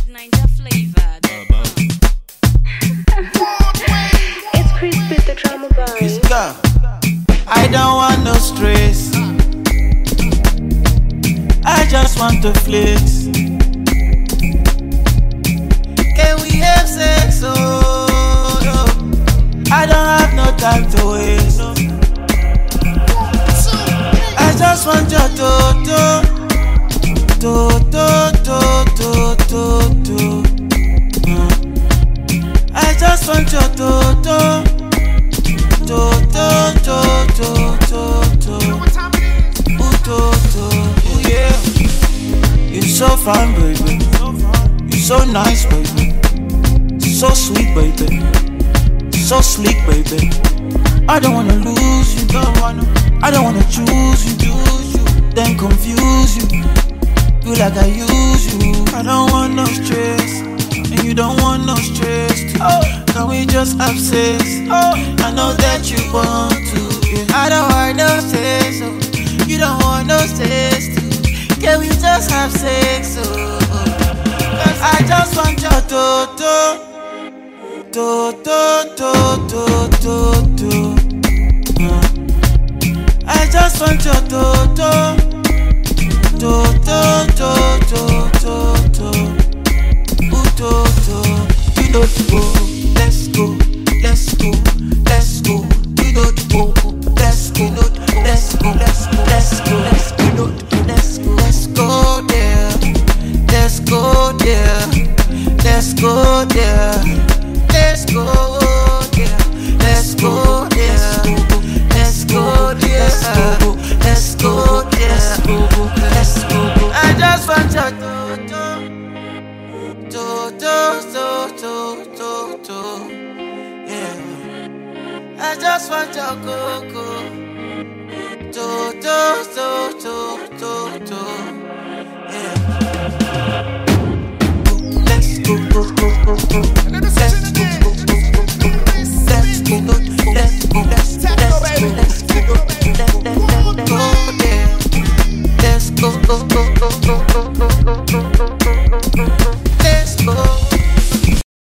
Ninja flavor. It's Crispy the drama boy. This girl, I don't want no stress. I just want to flex. Can we have sex? Oh, no. I don't have no time to waste. No. I just want your toto. I just want your toto. Ooh, yeah. You're so fine, baby. You're so nice, baby. So sweet, baby. So sleek, baby. I don't wanna lose you. I don't wanna choose you. Then confuse you. Feel like I use you. I don't want no stress, and you don't want no stress too. Can we just have sex? I know that you want to. Yeah. I don't want no sex, you don't want no sex too. Can we just have sex? Cause I just want your toto. I just want your toto. You know the go. Let's go. You know the go. Let's go there. Let's go there. Let's go there. Let's go there. Let's go there. Let's go there. Let's go there. Let's go. I just want your toto. Yeah. I just want your coco. Yeah. Let's go.